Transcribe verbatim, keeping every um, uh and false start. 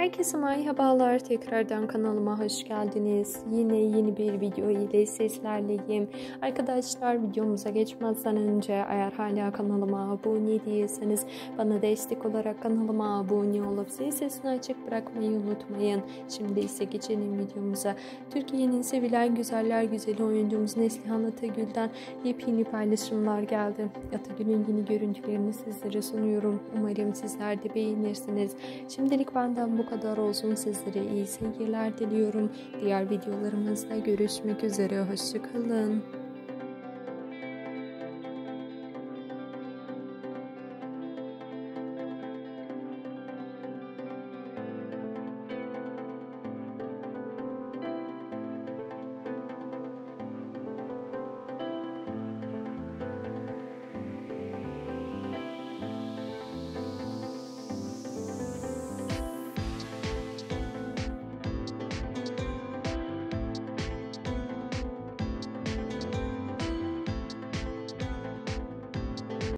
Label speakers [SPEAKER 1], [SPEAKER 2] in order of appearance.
[SPEAKER 1] Herkese merhabalar. Tekrardan kanalıma hoş geldiniz. Yine yeni bir video ile sizlerleyim. Arkadaşlar, videomuza geçmezden önce eğer hala kanalıma abone değilseniz bana destek olarak kanalıma abone olup zil sesini açık bırakmayı unutmayın. Şimdi ise geçelim videomuza. Türkiye'nin sevilen güzeller güzeli oyuncumuz Neslihan Atagül'den yepyeni paylaşımlar geldi. Atagül'ün yeni görüntülerini sizlere sunuyorum. Umarım sizler de beğenirsiniz. Şimdilik benden bu kadar olsun. Sizlere iyi seyirler diliyorum. Diğer videolarımızda görüşmek üzere. Hoşça kalın.